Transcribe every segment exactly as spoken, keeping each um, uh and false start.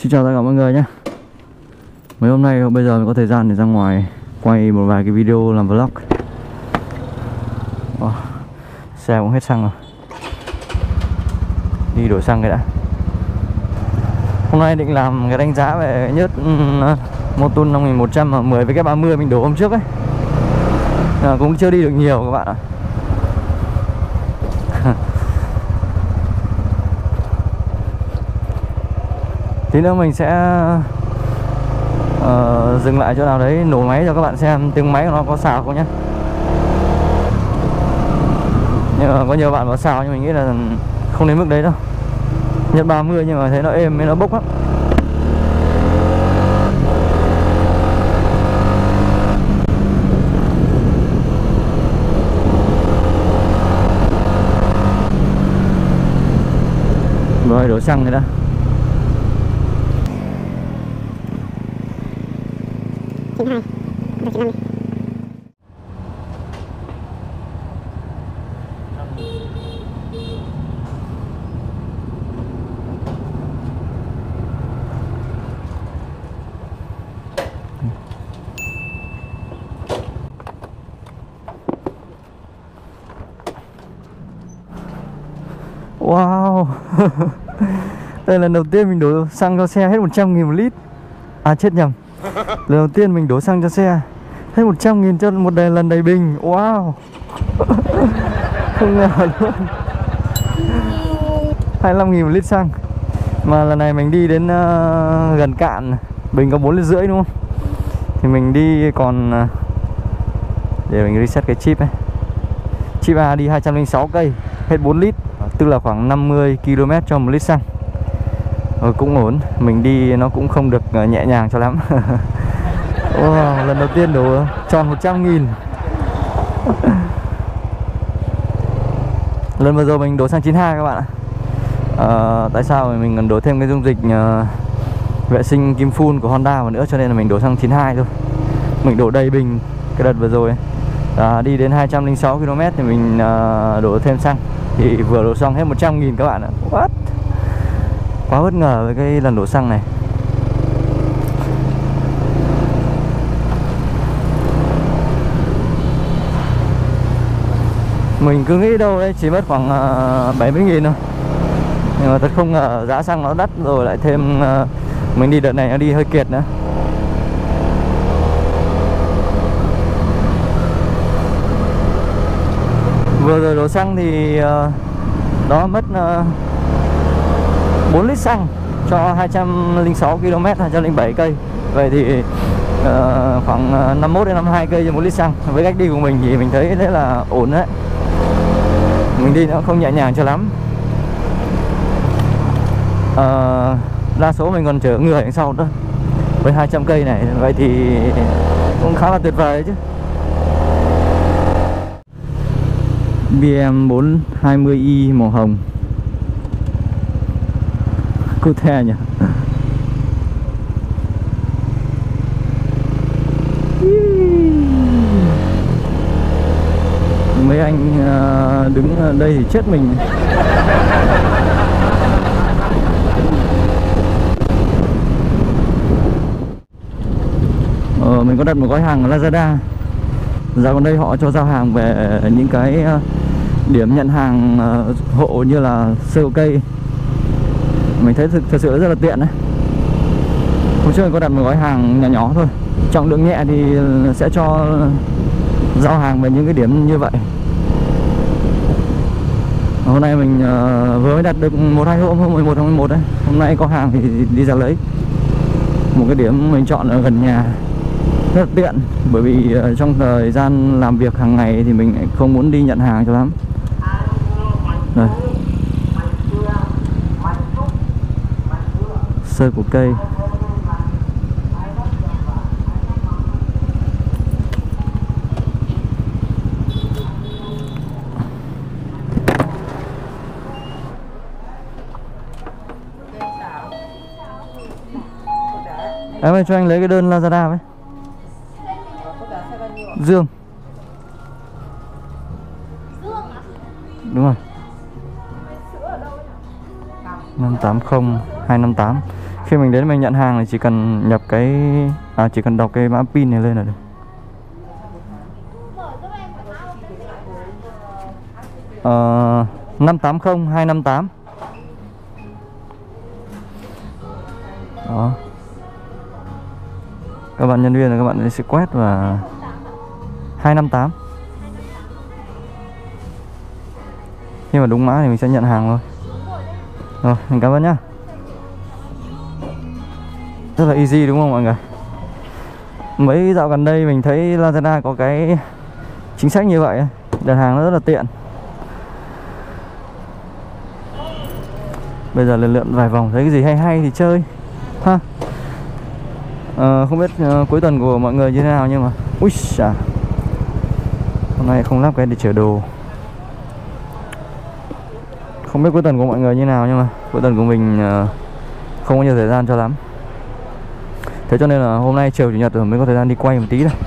Xin chào tất cả mọi người nhé. Mấy hôm nay bây giờ mình có thời gian để ra ngoài quay một vài cái video làm vlog. oh, Xe cũng hết xăng rồi, đi đổi xăng cái đã. Hôm nay định làm cái đánh giá về nhớt Motul năm nghìn một trăm mà mười với cái ba mươi mình đổ hôm trước ấy, à, cũng chưa đi được nhiều các bạn ạ. Tí nữa mình sẽ uh, dừng lại chỗ nào đấy nổ máy cho các bạn xem tiếng máy của nó có xào không nhé. Nhưng mà có nhiều bạn bảo xào nhưng mình nghĩ là không đến mức đấy đâu. Nhớt ba mươi nhưng mà thấy nó êm với nó bốc lắm. Rồi đổ xăng rồi đã. chín hai, một chín năm đi. Wow. Đây là lần đầu tiên mình đổ xăng cho xe hết một trăm nghìn một lít. À chết nhầm. Lần đầu tiên mình đổ xăng cho xe hết một trăm nghìn cho một đầy, lần đầy bình. Wow. Không ngờ luôn. hai mươi lăm nghìn một lít xăng. Mà lần này mình đi đến uh, gần cạn. Bình có bốn lít rưỡi đúng không? Thì mình đi còn uh, để mình reset cái chip ấy. Chip A đi hai trăm lẻ sáu cây, hết bốn lít, tức là khoảng năm mươi ki lô mét cho một lít xăng. Ờ, cũng ổn, mình đi nó cũng không được nhẹ nhàng cho lắm. Wow, lần đầu tiên đổ tròn một trăm nghìn. Lần vừa rồi mình đổ xăng chín hai các bạn ạ. À, tại sao mình còn đổ thêm cái dung dịch uh, vệ sinh kim phun của Honda vào nữa, cho nên là mình đổ xăng chín hai thôi. Mình đổ đầy bình cái đợt vừa rồi ấy. À, đi đến hai trăm lẻ sáu ki lô mét thì mình uh, đổ thêm xăng. Thì vừa đổ xong hết một trăm nghìn các bạn ạ. What? Quá bất ngờ với cái lần đổ xăng này. Mình cứ nghĩ đâu đấy chỉ mất khoảng uh, bảy mươi nghìn thôi. Nhưng mà thật không ngờ giá xăng nó đắt rồi, lại thêm uh, mình đi đợt này nó đi hơi kiệt nữa. Vừa rồi đổ xăng thì uh, đó mất uh, bốn lít xăng cho hai trăm lẻ sáu ki lô mét, hai trăm lẻ bảy cây. Vậy thì uh, khoảng năm mươi mốt đến năm mươi hai cây cho một lít xăng. Với cách đi của mình thì mình thấy thế là ổn đấy. Mình đi nó không nhẹ nhàng cho lắm. uh, Đa số mình còn chở người đằng sau nữa. Với hai trăm cây này, vậy thì cũng khá là tuyệt vời đấy chứ. bê em bốn hai mươi i màu hồng. Cô the nhỉ. Mấy anh đứng ở đây thì chết mình. Ờ, mình có đặt một gói hàng ở Lazada. Dạo gần đây họ cho giao hàng về những cái điểm nhận hàng hộ như là sơ đồ cây. Mình thấy thực, thực sự rất là tiện đấy. Hôm trước mình có đặt một gói hàng nhỏ nhỏ thôi, trọng lượng nhẹ thì sẽ cho giao hàng về những cái điểm như vậy. Hôm nay mình uh, vừa mới đặt được một hai hôm, hôm mười một tháng mười một đấy. Hôm nay có hàng thì đi ra lấy. Một cái điểm mình chọn ở gần nhà, rất là tiện. Bởi vì uh, trong thời gian làm việc hàng ngày thì mình không muốn đi nhận hàng cho lắm. Đây, sơ của cây. Em ơi, cho anh lấy cái đơn Lazada với. Dương. Đúng rồi. năm tám không hai năm tám. Khi mình đến mình nhận hàng thì chỉ cần nhập cái à chỉ cần đọc cái mã pin này lên là được. Ờ, năm tám không hai năm tám. Đó. Các bạn nhân viên là các bạn sẽ quét và hai năm tám. Khi mà đúng mã thì mình sẽ nhận hàng thôi. Rồi, mình cảm ơn nhá. Rất là easy đúng không mọi người? Mấy dạo gần đây mình thấy Lazada có cái chính sách như vậy, đặt hàng nó rất là tiện. Bây giờ lần lượn vài vòng thấy cái gì hay hay thì chơi ha. À, không biết uh, cuối tuần của mọi người như thế nào nhưng mà ui xà, hôm nay không lắp cái để chở đồ. Không biết cuối tuần của mọi người như nào nhưng mà cuối tuần của mình uh, không có nhiều thời gian cho lắm. Thế cho nên là hôm nay chiều chủ nhật rồi mới có thời gian đi quay một tí đây.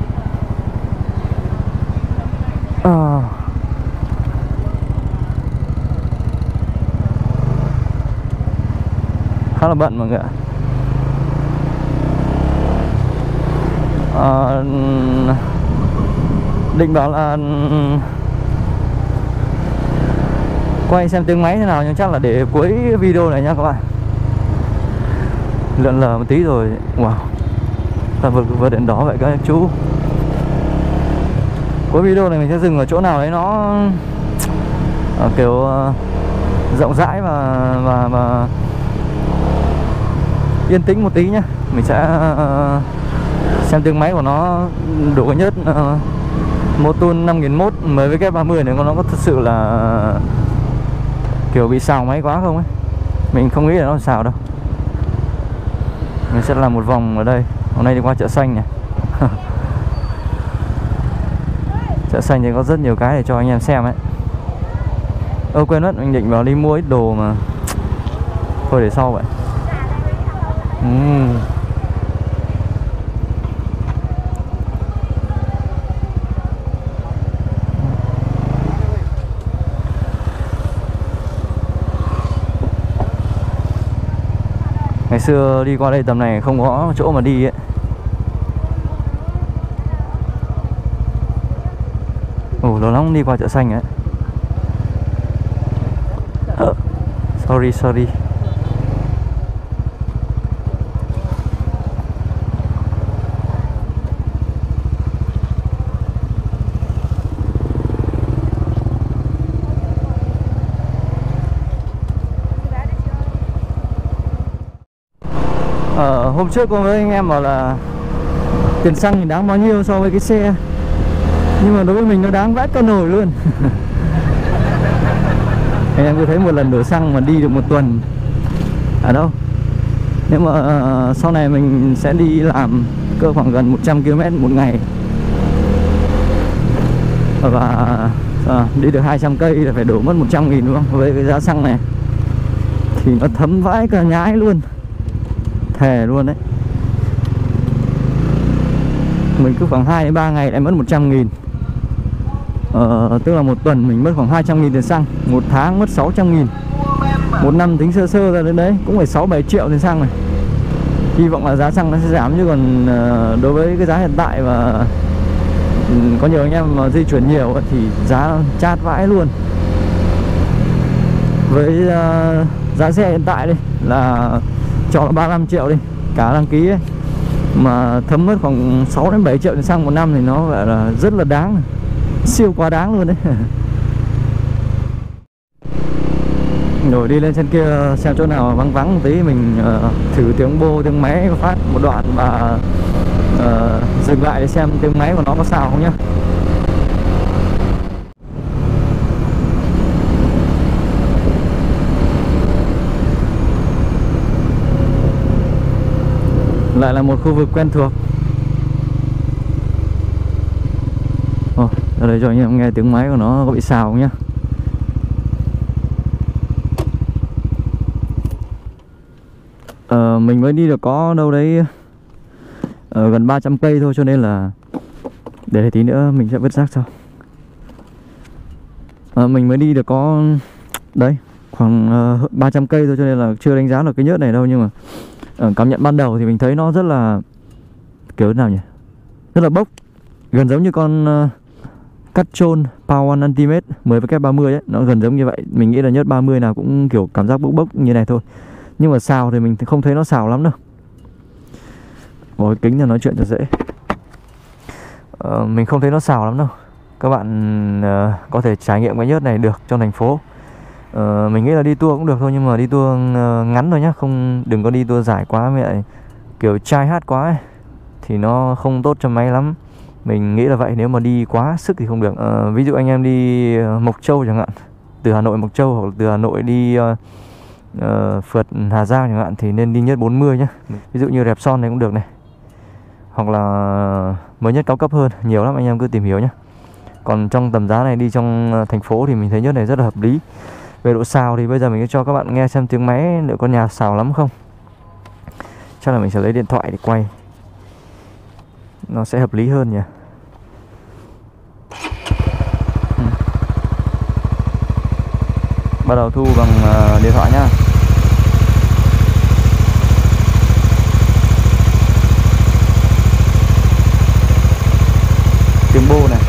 À. Khá là bận mọi người ạ. À, định bảo là quay xem tiếng máy thế nào nhưng chắc là để cuối video này nha các bạn. Lượn lờ một tí rồi. Wow, ta vượt vượt đèn đỏ vậy các chú. Cuối video này mình sẽ dừng ở chỗ nào đấy nó uh, kiểu uh, rộng rãi và và và yên tĩnh một tí nhá. Mình sẽ uh, xem tiếng máy của nó đủ nhất uh, Motul năm nghìn mốt M W ba mươi này nó có thật sự là kiểu bị xào máy quá không ấy. Mình không nghĩ là nó xào đâu. Mình sẽ làm một vòng ở đây. Hôm nay đi qua chợ xanh này. Chợ xanh thì có rất nhiều cái để cho anh em xem ấy. Ơ quên mất, mình định vào đi mua ít đồ mà thôi để sau vậy. uhm. Ngày xưa đi qua đây tầm này không có chỗ mà đi ấy. Ồ, lâu lắm đi qua chợ xanh ấy. uh, Sorry, sorry. Ờ, hôm trước có với anh em bảo là tiền xăng thì đáng bao nhiêu so với cái xe. Nhưng mà đối với mình nó đáng vãi cả nồi luôn. Anh em có thấy một lần đổ xăng mà đi được một tuần ở đâu. Nếu mà uh, sau này mình sẽ đi làm cơ khoảng gần một trăm ki lô mét một ngày. Và uh, đi được hai trăm cây là phải đổ mất một trăm nghìn đúng không? Với cái giá xăng này thì nó thấm vãi cả nhái luôn. Thề luôn đấy. Mình cứ khoảng hai đến ba ngày lại mất một trăm nghìn. Ờ, tức là một tuần mình mất khoảng hai trăm nghìn tiền xăng. Một tháng mất sáu trăm nghìn. Một năm tính sơ sơ ra đến đấy cũng phải sáu bảy triệu tiền xăng này. Hy vọng là giá xăng nó sẽ giảm. Chứ còn uh, đối với cái giá hiện tại và um, có nhiều anh em mà di chuyển nhiều thì giá chát vãi luôn. Với uh, giá xe hiện tại đi là cho là ba mươi lăm triệu đi, cả đăng ký ấy, mà thấm mất khoảng sáu đến bảy triệu tiền xăng một năm thì nó gọi là rất là đáng. Siêu quá đáng luôn đấy. Rồi đi lên trên kia xem chỗ nào vắng vắng một tí. Mình uh, thử tiếng bô, tiếng máy phát một đoạn và uh, dừng lại để xem tiếng máy của nó có sao không nhá. Lại là một khu vực quen thuộc. Ồ, ở đây cho anh em nghe tiếng máy của nó có bị xào không nhá. Ờ, mình mới đi được có đâu đấy ờ, gần ba trăm cây thôi, cho nên là để tí nữa mình sẽ vứt rác sau. Ờ, mình mới đi được có đấy khoảng uh, ba trăm cây thôi, cho nên là chưa đánh giá được cái nhớt này đâu. Nhưng mà Ở cảm nhận ban đầu thì mình thấy nó rất là kiểu thế nào nhỉ, rất là bốc, gần giống như con uh, Cutchon Power Ultimate mười với ba mươi ấy, nó gần giống như vậy. Mình nghĩ là nhớt ba mươi nào cũng kiểu cảm giác bốc bốc như này thôi, nhưng mà xào thì mình không thấy nó xào lắm đâu. Bỏ cái kính cho nói chuyện cho dễ. Ờ, mình không thấy nó xào lắm đâu. Các bạn uh, có thể trải nghiệm cái nhớt này được trong thành phố. Ờ, mình nghĩ là đi tour cũng được thôi, nhưng mà đi tour uh, ngắn thôi nhá, không đừng có đi tour dài quá, với lại kiểu chai hát quá ấy, thì nó không tốt cho máy lắm. Mình nghĩ là vậy. Nếu mà đi quá sức thì không được. Ờ, ví dụ anh em đi Mộc Châu chẳng hạn, từ Hà Nội Mộc Châu, hoặc là từ Hà Nội đi uh, uh, phượt Hà Giang chẳng hạn, thì nên đi nhớt bốn mươi nhá. Ví dụ như Repsol này cũng được này, hoặc là mới nhất cao cấp hơn, nhiều lắm, anh em cứ tìm hiểu nhé. Còn trong tầm giá này đi trong thành phố thì mình thấy nhớt này rất là hợp lý. Về độ xào thì bây giờ mình sẽ cho các bạn nghe xem tiếng máy liệu có nhà xào lắm không. Chắc là mình sẽ lấy điện thoại để quay, nó sẽ hợp lý hơn nhỉ. ừ. Bắt đầu thu bằng uh, điện thoại nhá. Tiếng bô này.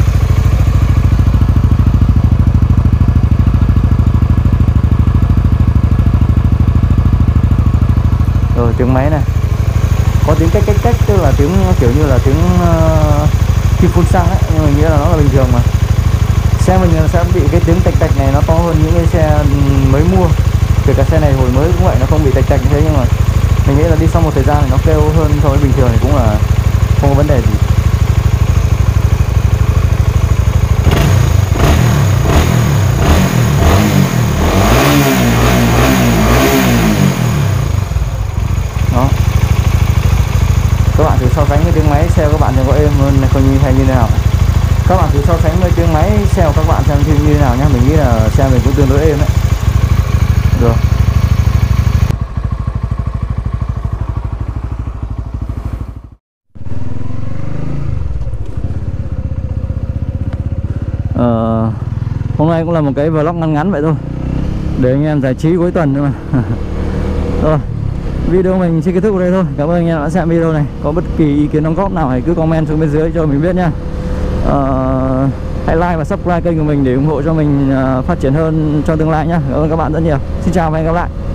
Rồi tiếng máy này. Có tiếng cách cách cách, tức là tiếng kiểu như là tiếng uh, khi phun xăng ấy, nhưng mình nghĩ là nó là bình thường mà. Xe mình sẽ bị cái tiếng tạch tạch này nó to hơn những cái xe mới mua. Kể cả xe này hồi mới cũng vậy, nó không bị tạch tạch như thế, nhưng mà mình nghĩ là đi sau một thời gian thì nó kêu hơn so với bình thường thì cũng là không có vấn đề gì. Đó. Các bạn thử so sánh với tiếng máy xe các bạn xem có êm hơn không như hay như thế nào. Các bạn thử so sánh với tiếng máy xe của các bạn xem như thế nào nhá. Mình nghĩ là xe mình cũng tương đối êm đấy. Được. Ờ, hôm nay cũng là một cái vlog ngắn ngắn vậy thôi, để anh em giải trí cuối tuần nữa mà. Rồi, video mình xin kết thúc ở đây thôi. Cảm ơn anh em đã xem video này. Có bất kỳ ý kiến đóng góp nào hãy cứ comment xuống bên dưới cho mình biết nha. Ờ, hãy like và subscribe kênh của mình để ủng hộ cho mình uh, phát triển hơn trong tương lai nhé. Cảm ơn các bạn rất nhiều. Xin chào và hẹn gặp lại.